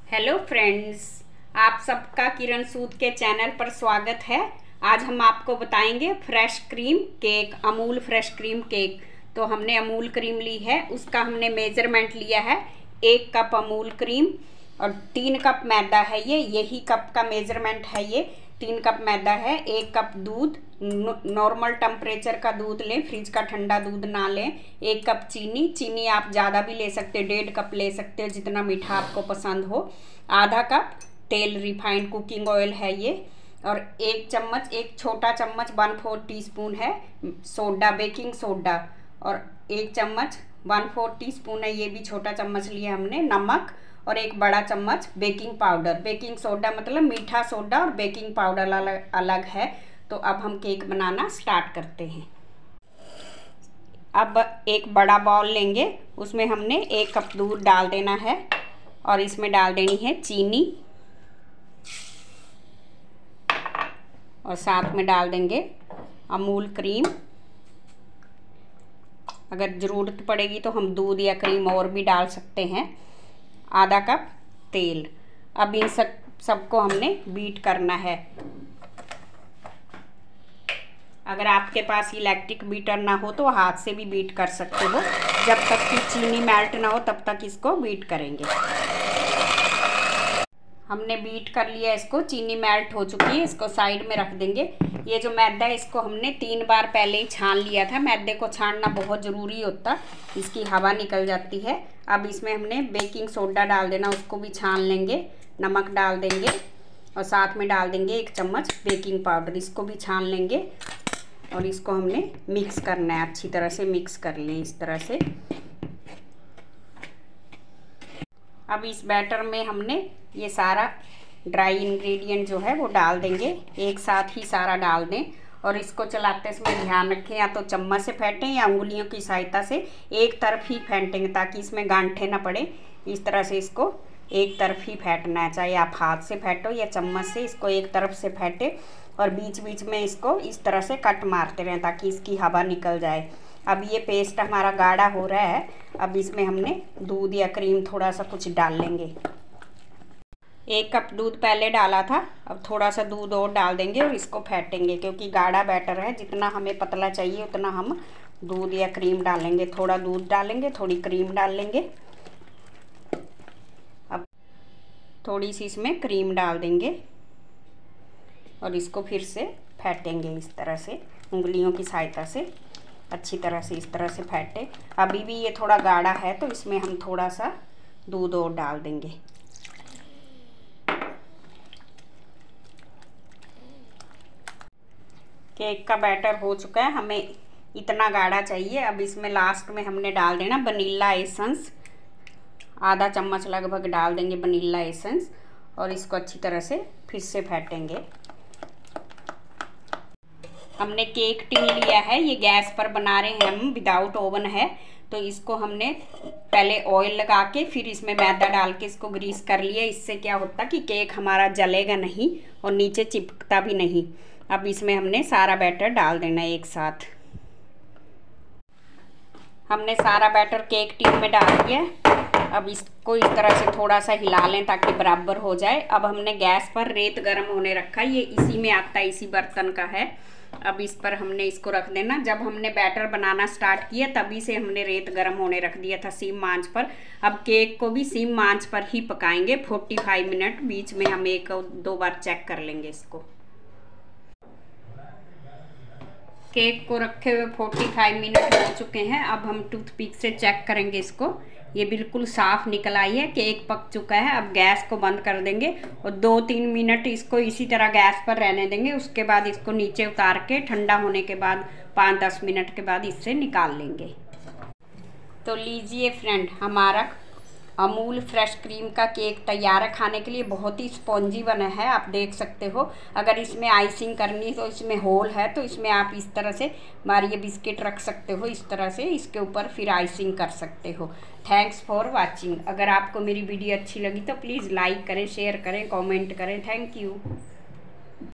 Hello friends, आप सबका किरण सूद के चैनल पर स्वागत है। आज हम आपको बताएंगे fresh cream cake, Amul fresh cream cake. तो हमने अमूल क्रीम ली है, उसका हमने मेजरमेंट लिया है 1 कप अमूल क्रीम और 3 कप मैदा है। यही कप का मेजरमेंट है। ये 3 कप मैदा है, 1 कप दूध, नॉर्मल टेम्परेचर का दूध लें, फ्रिज का ठंडा दूध ना लें। 1 कप चीनी आप ज़्यादा भी ले सकते हो, 1.5 कप ले सकते हो, जितना मीठा आपको पसंद हो। आधा कप तेल, रिफाइंड कुकिंग ऑयल है ये। और 1 चम्मच, 1 छोटा चम्मच 1/4 टीस्पून है सोडा, बेकिंग सोडा। और 1 चम्मच 1/4 टीस्पून है, ये भी छोटा चम्मच लिया हमने, नमक। और 1 बड़ा चम्मच बेकिंग पाउडर। बेकिंग सोडा मतलब मीठा सोडा और बेकिंग पाउडर अलग अलग है। तो अब हम केक बनाना स्टार्ट करते हैं। अब एक बड़ा बाउल लेंगे, उसमें हमने 1 कप दूध डाल देना है और इसमें डाल देनी है चीनी और साथ में डाल देंगे अमूल क्रीम। अगर ज़रूरत पड़ेगी तो हम दूध या क्रीम और भी डाल सकते हैं। आधा कप तेल। अब इन सबको हमने बीट करना है। अगर आपके पास इलेक्ट्रिक बीटर ना हो तो हाथ से भी बीट कर सकते हो। जब तक कि चीनी मेल्ट ना हो तब तक इसको बीट करेंगे। हमने बीट कर लिया इसको, चीनी मेल्ट हो चुकी है, इसको साइड में रख देंगे। ये जो मैदा है इसको हमने 3 बार पहले ही छान लिया था। मैदे को छानना बहुत ज़रूरी होता, इसकी हवा निकल जाती है। अब इसमें हमने बेकिंग सोडा डाल देना, उसको भी छान लेंगे। नमक डाल देंगे और साथ में डाल देंगे 1 चम्मच बेकिंग पाउडर, इसको भी छान लेंगे। और इसको हमने मिक्स करना है, अच्छी तरह से मिक्स कर लें इस तरह से। अब इस बैटर में हमने ये सारा ड्राई इंग्रेडिएंट जो है वो डाल देंगे, एक साथ ही सारा डाल दें। और इसको चलाते समय ध्यान रखें, या तो चम्मच से फेंटें या उंगलियों की सहायता से एक तरफ ही फेंटेंगे ताकि इसमें गांठें ना पड़े। इस तरह से इसको एक तरफ ही फेंटना है, चाहे आप हाथ से फेंटो या चम्मच से, इसको एक तरफ से फेंटे और बीच बीच में इसको इस तरह से कट मारते रहें ताकि इसकी हवा निकल जाए। अब ये पेस्ट हमारा गाढ़ा हो रहा है। अब इसमें हमने दूध या क्रीम थोड़ा सा कुछ डाल लेंगे। 1 कप दूध पहले डाला था, अब थोड़ा सा दूध और डाल देंगे और इसको फेंटेंगे, क्योंकि गाढ़ा बैटर है। जितना हमें पतला चाहिए उतना हम दूध या क्रीम डालेंगे। थोड़ा दूध डालेंगे, थोड़ी क्रीम डाल लेंगे। अब थोड़ी सी इसमें क्रीम डाल देंगे और इसको फिर से फेंटेंगे इस तरह से उंगलियों की सहायता से, अच्छी तरह से इस तरह से फेंटे। अभी भी ये थोड़ा गाढ़ा है तो इसमें हम थोड़ा सा दूध और डाल देंगे। केक का बैटर हो चुका है, हमें इतना गाढ़ा चाहिए। अब इसमें लास्ट में हमने डाल देना वनीला एसेंस, आधा चम्मच लगभग डाल देंगे वनीला एसेंस और इसको अच्छी तरह से फिर से फेंटेंगे। हमने केक टिन लिया है, ये गैस पर बना रहे हैं हम, विदाउट ओवन है। तो इसको हमने पहले ऑयल लगा के फिर इसमें मैदा डाल के इसको ग्रीस कर लिया। इससे क्या होता कि केक हमारा जलेगा नहीं और नीचे चिपकता भी नहीं। अब इसमें हमने सारा बैटर डाल देना एक साथ। हमने सारा बैटर केक टिन में डाल दिया। अब इसको इस तरह से थोड़ा सा हिला लें ताकि बराबर हो जाए। अब हमने गैस पर रेत गर्म होने रखा है, ये इसी में आता है, इसी बर्तन का है। अब इस पर हमने इसको रख देना। जब हमने बैटर बनाना स्टार्ट किया तभी से हमने रेत गर्म होने रख दिया था सिम आंच पर। अब केक को भी सिम आंच पर ही पकाएंगे 45 मिनट। बीच में हम 1-2 बार चेक कर लेंगे इसको। केक को रखे हुए 45 मिनट हो चुके हैं। अब हम टूथपिक से चेक करेंगे इसको। ये बिल्कुल साफ निकल आई है, केक पक चुका है। अब गैस को बंद कर देंगे और 2-3 मिनट इसको इसी तरह गैस पर रहने देंगे। उसके बाद इसको नीचे उतार के ठंडा होने के बाद 5-10 मिनट के बाद इससे निकाल लेंगे। तो लीजिए फ्रेंड, हमारा अमूल फ्रेश क्रीम का केक तैयार है। खाने के लिए बहुत ही स्पॉन्जी बना है, आप देख सकते हो। अगर इसमें आइसिंग करनी तो इसमें होल है, तो इसमें आप इस तरह से मारिए बिस्किट रख सकते हो, इस तरह से इसके ऊपर फिर आइसिंग कर सकते हो। Thanks for watching. अगर आपको मेरी वीडियो अच्छी लगी तो प्लीज़ लाइक करें, शेयर करें, कमेंट करें। Thank you.